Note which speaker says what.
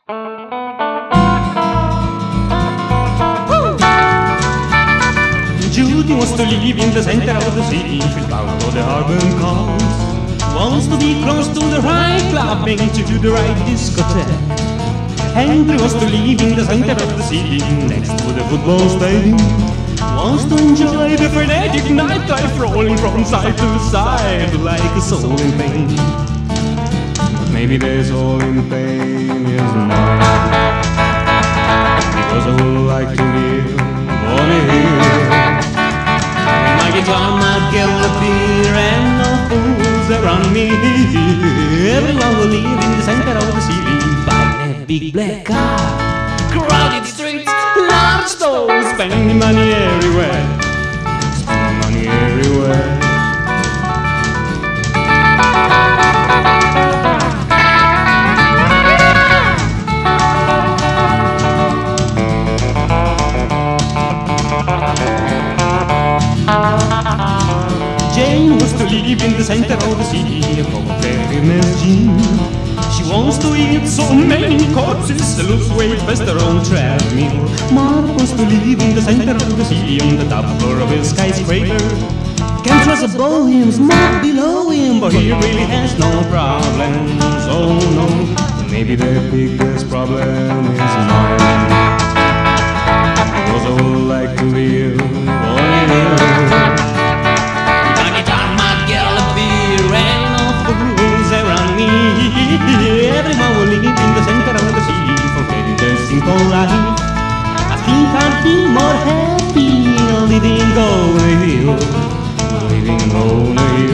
Speaker 1: Judy wants to live in the center of the city, without all the urban cars. Wants to be close to the right club and to the right discotheque. Henry wants to live in the center of the city, next to the football stadium. Wants to enjoy the frenetic nightlife, rolling from side to side like a soul in pain. But maybe the soul in pain is mine, because I would like to live on a hill. My guitar, my girl appear, and no fools around me. Everyone will live in the center of the city, by a big black car. Crowded streets, large stores, spending money everywhere, spending money everywhere. Jane wants to live in the center of the city, for a famous gym. She wants to eat so many corpses, lose weight faster on treadmill. Mark wants to live in the center of the city, on the top floor of a skyscraper. Can't trust the bohemians, Mark below him, but he really has no problems. Oh no, maybe the biggest problem is mine, because I would like to live on a hill. Everyone will live in the center of the city, forgetting the simple life. I think I'd be more happy living on a hill, living on a hill.